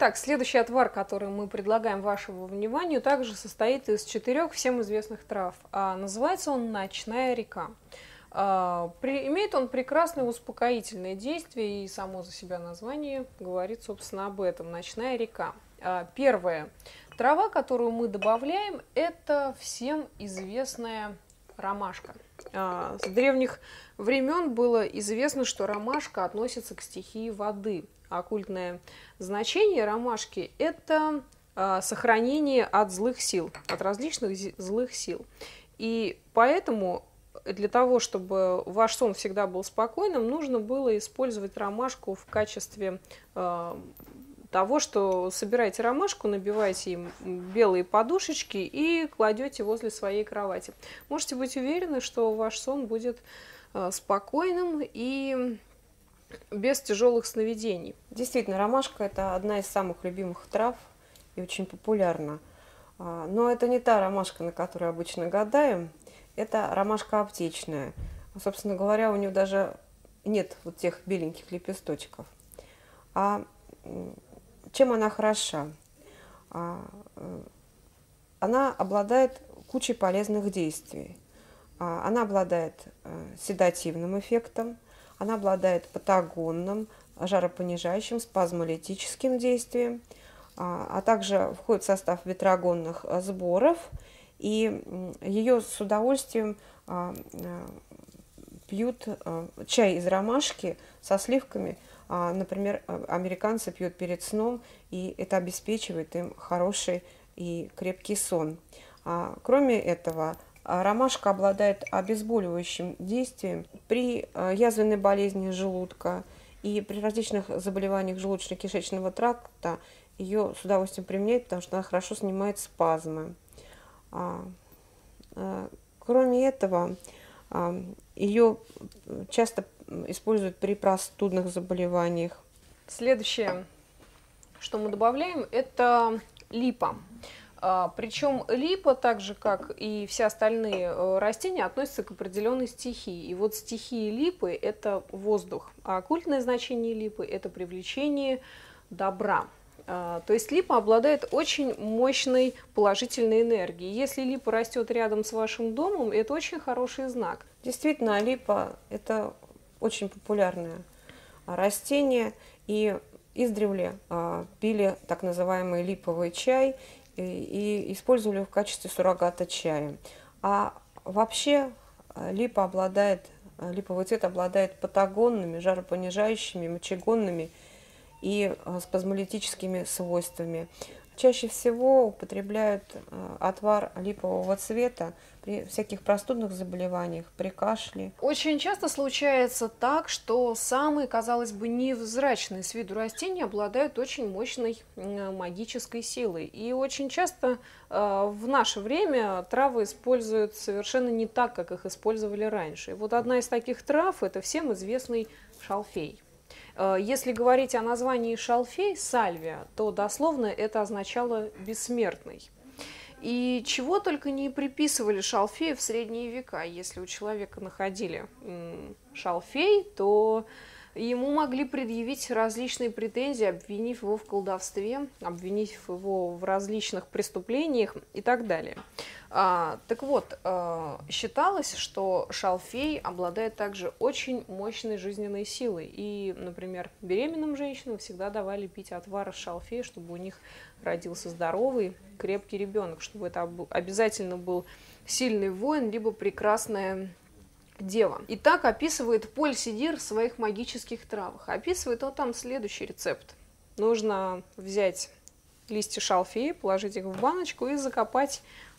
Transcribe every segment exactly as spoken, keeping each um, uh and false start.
Итак, следующий отвар, который мы предлагаем вашему вниманию, также состоит из четырех всем известных трав. А, называется он «Ночная река». А, при, имеет он прекрасное успокоительное действие, и само за себя название говорит, собственно, об этом. «Ночная река». А, первая трава, которую мы добавляем, это всем известная ромашка. А, с древних времен было известно, что ромашка относится к стихии воды. Оккультное значение ромашки – это а, сохранение от злых сил, от различных злых сил. И поэтому для того, чтобы ваш сон всегда был спокойным, нужно было использовать ромашку в качестве а, того, что собираете ромашку, набиваете им белые подушечки и кладете возле своей кровати. Можете быть уверены, что ваш сон будет а, спокойным и без тяжелых сновидений. Действительно, ромашка – это одна из самых любимых трав и очень популярна. Но это не та ромашка, на которую обычно гадаем. Это ромашка аптечная. Собственно говоря, у нее даже нет вот тех беленьких лепесточков. А чем она хороша? Она обладает кучей полезных действий. Она обладает седативным эффектом. Она обладает патагонным, жаропонижающим, спазмолитическим действием, а также входит в состав ветрогонных сборов. И ее с удовольствием пьют чай из ромашки со сливками. Например, американцы пьют перед сном, и это обеспечивает им хороший и крепкий сон. Кроме этого, ромашка обладает обезболивающим действием при язвенной болезни желудка и при различных заболеваниях желудочно-кишечного тракта. Ее с удовольствием применяют, потому что она хорошо снимает спазмы. Кроме этого, ее часто используют при простудных заболеваниях. Следующее, что мы добавляем, это липа. Причем липа, так же как и все остальные растения, относятся к определенной стихии. И вот стихия липы – это воздух, а оккультное значение липы – это привлечение добра. То есть липа обладает очень мощной положительной энергией. Если липа растет рядом с вашим домом, это очень хороший знак. Действительно, липа – это очень популярное растение, и издревле пили так называемый липовый чай и использовали в качестве суррогата чая. А вообще липа обладает, липовый цвет обладает патагонными, жаропонижающими, мочегонными и спазмолитическими свойствами. Чаще всего употребляют отвар липового цвета при всяких простудных заболеваниях, при кашле. Очень часто случается так, что самые, казалось бы, невзрачные с виду растения обладают очень мощной магической силой. И очень часто э, в наше время травы используют совершенно не так, как их использовали раньше. И вот одна из таких трав – это всем известный шалфей. Если говорить о названии шалфей, сальвия, то дословно это означало «бессмертный». И чего только не приписывали шалфею в средние века. Если у человека находили шалфей, то ему могли предъявить различные претензии, обвинив его в колдовстве, обвинив его в различных преступлениях и так далее. А, так вот, а, считалось, что шалфей обладает также очень мощной жизненной силой. И, например, беременным женщинам всегда давали пить отвар из шалфея, чтобы у них родился здоровый, крепкий ребенок, чтобы это обязательно был сильный воин, либо прекрасная дева. И так описывает Поль Сидир в своих магических травах. Описывает он там следующий рецепт. Нужно взять листья шалфея, положить их в баночку и закопать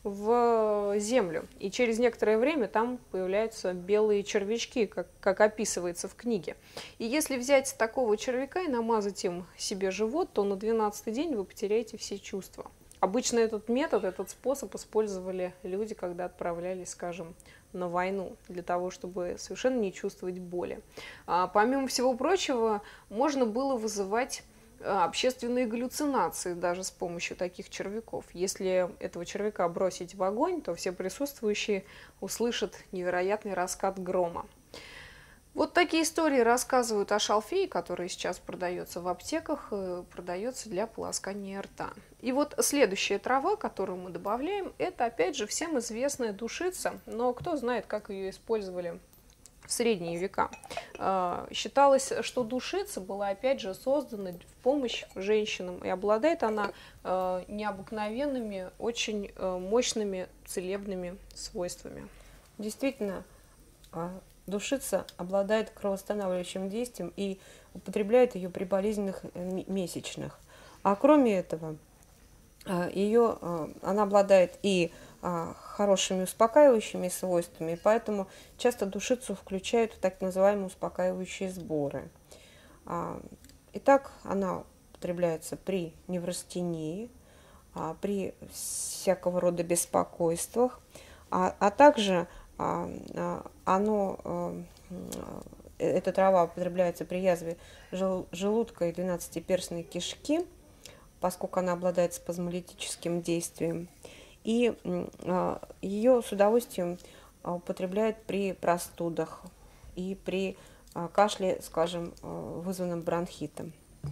в землю. И через некоторое время там появляются белые червячки, как, как описывается в книге. И если взять такого червяка и намазать им себе живот, то на двенадцатый день вы потеряете все чувства. Обычно этот метод, этот способ использовали люди, когда отправлялись, скажем, на войну, для того, чтобы совершенно не чувствовать боли. А, помимо всего прочего, можно было вызывать общественные галлюцинации даже с помощью таких червяков. Если этого червяка бросить в огонь, то все присутствующие услышат невероятный раскат грома. Вот такие истории рассказывают о шалфее, который сейчас продается в аптеках, э, продается для полоскания рта. И вот следующая трава, которую мы добавляем, это опять же всем известная душица, но кто знает, как ее использовали в средние века. Э, Считалось, что душица была опять же создана в помощь женщинам, и обладает она э, необыкновенными, очень э, мощными целебными свойствами. Действительно, а, душица обладает кровоостанавливающим действием и употребляет ее при болезненных э, м- месячных. А кроме этого, а, ее, а, она обладает и а, хорошими успокаивающими свойствами, поэтому часто душицу включают в так называемые успокаивающие сборы. А, Итак, она употребляется при неврастении, а, при всякого рода беспокойствах, а, а также а, а, оно, а, э, эта трава употребляется при язве жел- желудка и двенадцатиперстной кишки, поскольку она обладает спазмолитическим действием. И м, а, ее с удовольствием а, употребляют при простудах и при а, кашле, скажем, а, вызванном бронхитом.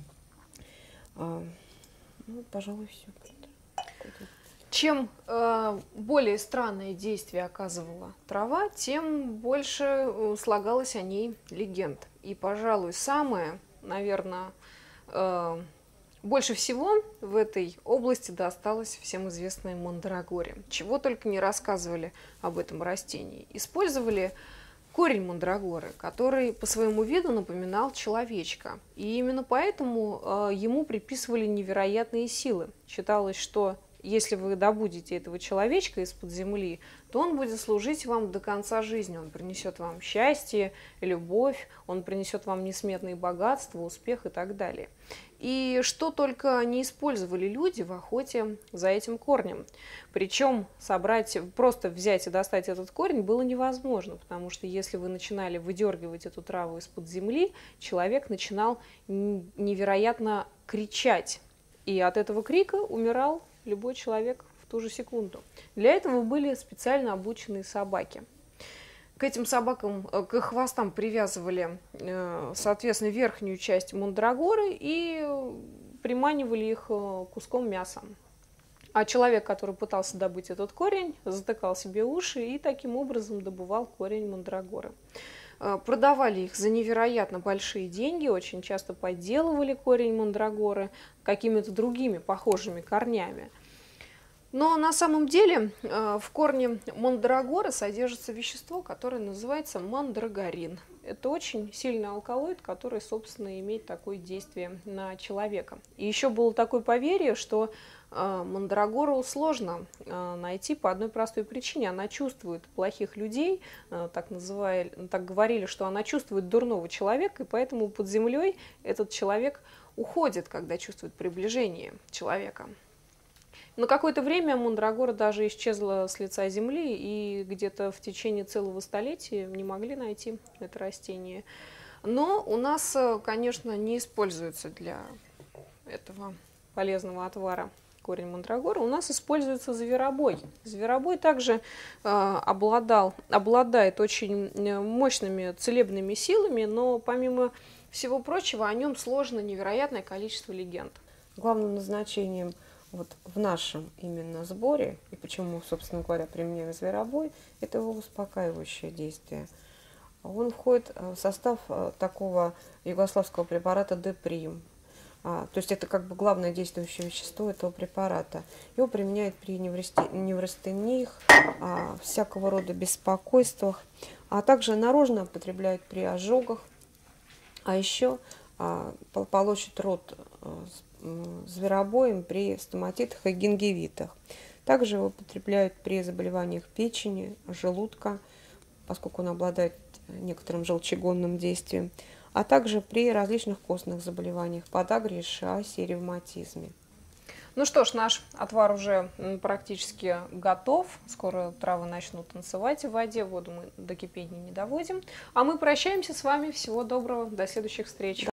А, Ну, пожалуй, все. Чем э, более странное действие оказывала трава, тем больше э, слагалось о ней легенд. И, пожалуй, самое, наверное, э, больше всего в этой области досталось всем известной мандрагоре. Чего только не рассказывали об этом растении. Использовали корень мандрагоры, который по своему виду напоминал человечка. И именно поэтому э, ему приписывали невероятные силы. Считалось, что если вы добудете этого человечка из-под земли, то он будет служить вам до конца жизни. Он принесет вам счастье, любовь, он принесет вам несметные богатства, успех и так далее. И что только не использовали люди в охоте за этим корнем. Причем собрать, просто взять и достать этот корень было невозможно, потому что если вы начинали выдергивать эту траву из-под земли, человек начинал невероятно кричать. И от этого крика умирал любой человек в ту же секунду. Для этого были специально обученные собаки. К этим собакам, к их хвостам привязывали, соответственно, верхнюю часть мандрагоры и приманивали их куском мяса. А человек, который пытался добыть этот корень, затыкал себе уши и таким образом добывал корень мандрагоры. Продавали их за невероятно большие деньги, очень часто подделывали корень мандрагоры какими-то другими похожими корнями. Но на самом деле в корне мандрагоры содержится вещество, которое называется мандрагорин. Это очень сильный алкалоид, который, собственно, имеет такое действие на человека. И еще было такое поверье, что мандрагору сложно найти по одной простой причине. Она чувствует плохих людей, так, называли, так говорили, что она чувствует дурного человека, и поэтому под землей этот человек уходит, когда чувствует приближение человека. На какое-то время мандрагора даже исчезла с лица земли, и где-то в течение целого столетия не могли найти это растение. Но у нас, конечно, не используется для этого полезного отвара корень мандрагоры. У нас используется зверобой. Зверобой также э, обладал, обладает очень мощными целебными силами, но помимо всего прочего о нем сложно невероятное количество легенд. Главным назначением вот в нашем именно сборе, и почему, собственно говоря, применяем зверобой, это его успокаивающее действие. Он входит в состав такого югославского препарата Деприм. А, то есть это как бы главное действующее вещество этого препарата. Его применяют при неврастениях, а, всякого рода беспокойствах, а также наружно употребляют при ожогах, а еще а, полощут рот а, зверобоем при стоматитах и гингивитах. Также его употребляют при заболеваниях печени, желудка, поскольку он обладает некоторым желчегонным действием, а также при различных костных заболеваниях, подагре, шиасе и ревматизме. Ну что ж, наш отвар уже практически готов. Скоро травы начнут танцевать в воде. Воду мы до кипения не доводим. А мы прощаемся с вами. Всего доброго. До следующих встреч.